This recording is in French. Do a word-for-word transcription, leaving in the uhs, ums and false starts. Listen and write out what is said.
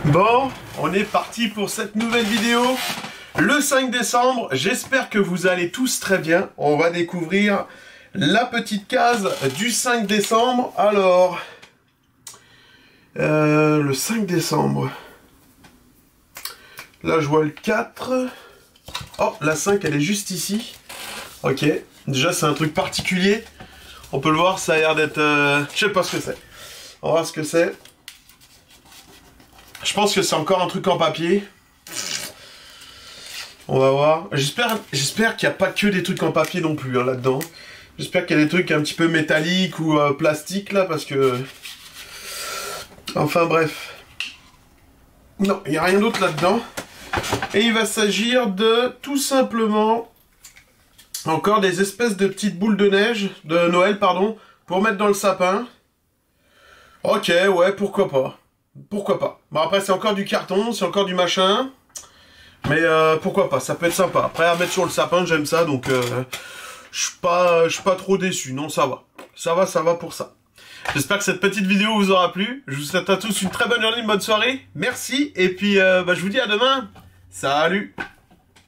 Bon, on est parti pour cette nouvelle vidéo. Le cinq décembre, j'espère que vous allez tous très bien. On va découvrir la petite case du cinq décembre. Alors, euh, le cinq décembre. Là, je vois le quatre. Oh, la cinq, elle est juste ici. Ok, déjà, c'est un truc particulier. On peut le voir, ça a l'air d'être... Euh... Je sais pas ce que c'est. On va voir ce que c'est. Je pense que c'est encore un truc en papier. On va voir. J'espère j'espère qu'il n'y a pas que des trucs en papier non plus hein, là-dedans. J'espère qu'il y a des trucs un petit peu métalliques ou euh, plastiques là, parce que... Enfin bref. Non, il n'y a rien d'autre là-dedans. Et il va s'agir de, tout simplement, encore des espèces de petites boules de neige, de Noël, pardon, pour mettre dans le sapin. Ok, ouais, pourquoi pas. Pourquoi pas. Bon, après, c'est encore du carton, c'est encore du machin. Mais euh, pourquoi pas, ça peut être sympa. Après, à mettre sur le sapin, j'aime ça, donc euh, je suis pas, je suis pas trop déçu. Non, ça va. Ça va, ça va pour ça. J'espère que cette petite vidéo vous aura plu. Je vous souhaite à tous une très bonne journée, une bonne soirée. Merci, et puis euh, bah, je vous dis à demain. Salut!